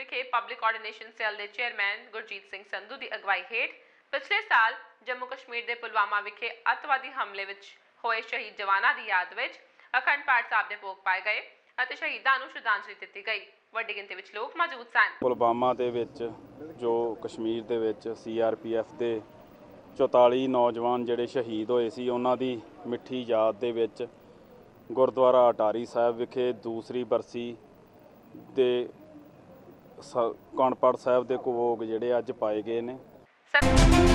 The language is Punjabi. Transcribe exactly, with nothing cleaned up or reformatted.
विखे पब्लिक कोआर्डिनेशन सैल के चेयरमैन गुरजीत सिंह संधू की अगवाई हेठ पिछले साल जम्मू कश्मीर के पुलवामा विखे अतवादी हमले विच होए शहीद जवानों की याद विच अखंड पाठ साहब के भोग पाए गए ਅਤੇ ਸ਼ਹੀਦਾਂ ਨੂੰ ਸ਼ਰਧਾਂਜਲੀ ਦਿੱਤੀ ਗਈ। ਵੱਡੀ ਗਿਣਤੀ ਵਿੱਚ ਲੋਕ ਮੌਜੂਦ ਸਨ। ਪੁਲਵਾਮਾ ਦੇ ਵਿੱਚ ਜੋ ਕਸ਼ਮੀਰ ਦੇ ਵਿੱਚ ਸੀ ਆਰ ਪੀ ਐਫ ਦੇ ਚੁਤਾਲੀ ਨੌਜਵਾਨ ਜਿਹੜੇ ਸ਼ਹੀਦ ਹੋਏ ਸੀ ਉਹਨਾਂ ਦੀ ਮਿੱਠੀ ਯਾਦ ਦੇ ਵਿੱਚ ਗੁਰਦੁਆਰਾ ਅਟਾਰੀ ਸਾਹਿਬ ਵਿਖੇ ਦੂਸਰੀ ਬਰਸੀ ਦੇ ਅਖੰਡ ਪਾਠ ਸਾਹਿਬ ਦੇ ਭੋਗ ਜਿਹੜੇ ਅੱਜ ਪਾਏ ਗਏ ਨੇ।